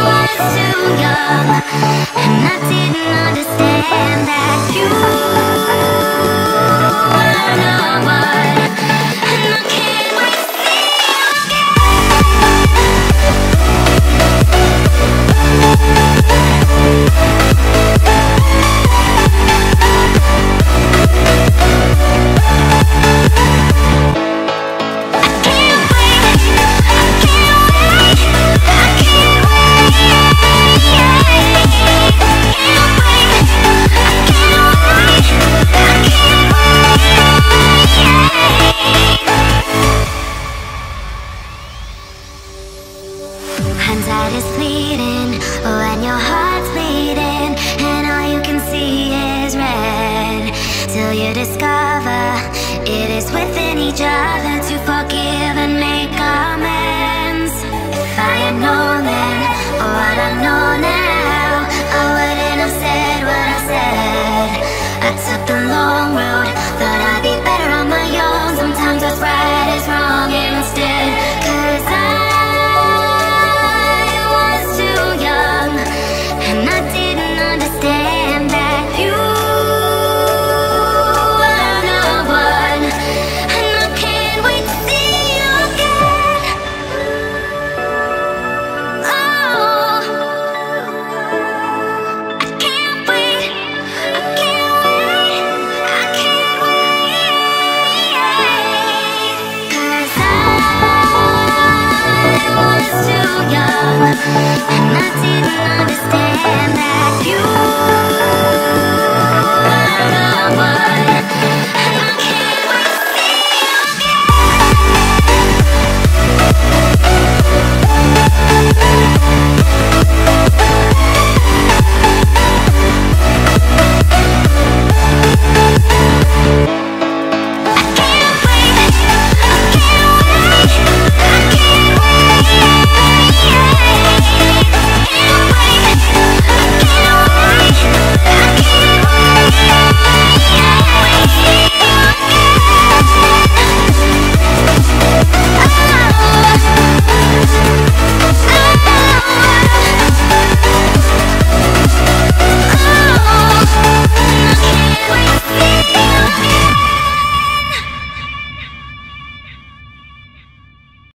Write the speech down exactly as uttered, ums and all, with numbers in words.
was too young, and I didn't understand that you were the one, and I can't wait to see you Hindsight is fleeting when your heart's bleeding and all you can see is red, till you discover it is within each other.